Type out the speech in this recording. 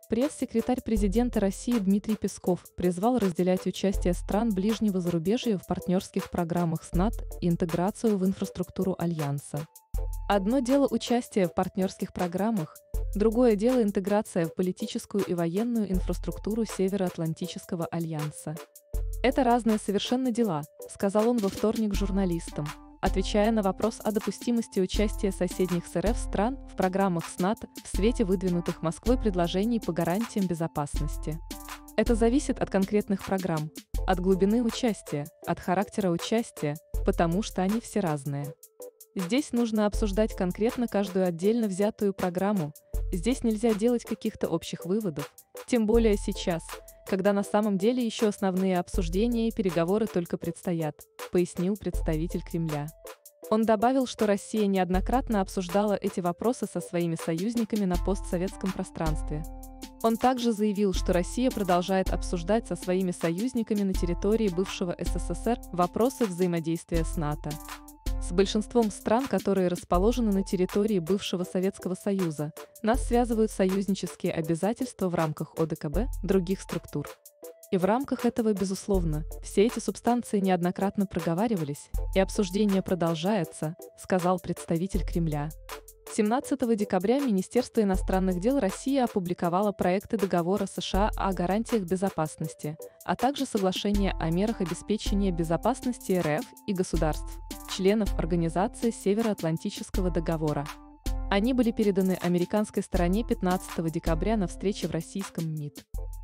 Пресс-секретарь президента России Дмитрий Песков призвал разделять участие стран ближнего зарубежья в партнерских программах с НАТО и интеграцию в инфраструктуру Альянса. Одно дело участие в партнерских программах, другое дело интеграция в политическую и военную инфраструктуру Североатлантического альянса. Это разные совершенно дела, сказал он во вторник журналистам, отвечая на вопрос о допустимости участия соседних с РФ стран в программах с НАТО в свете выдвинутых Москвой предложений по гарантиям безопасности. Это зависит от конкретных программ, от глубины участия, от характера участия, потому что они все разные. Здесь нужно обсуждать конкретно каждую отдельно взятую программу, здесь нельзя делать каких-то общих выводов, тем более сейчас, когда на самом деле еще основные обсуждения и переговоры только предстоят, пояснил представитель Кремля. Он добавил, что Россия неоднократно обсуждала эти вопросы со своими союзниками на постсоветском пространстве. Он также заявил, что Россия продолжает обсуждать со своими союзниками на территории бывшего СССР вопросы взаимодействия с НАТО. С большинством стран, которые расположены на территории бывшего Советского Союза, нас связывают союзнические обязательства в рамках ОДКБ, других структур. И в рамках этого, безусловно, все эти субстанции неоднократно проговаривались, и обсуждение продолжается, сказал представитель Кремля. 17 декабря Министерство иностранных дел России опубликовало проекты договора США о гарантиях безопасности, а также соглашение о мерах обеспечения безопасности РФ и государств, членов Организации Североатлантического договора. Они были переданы американской стороне 15 декабря на встрече в российском МИД.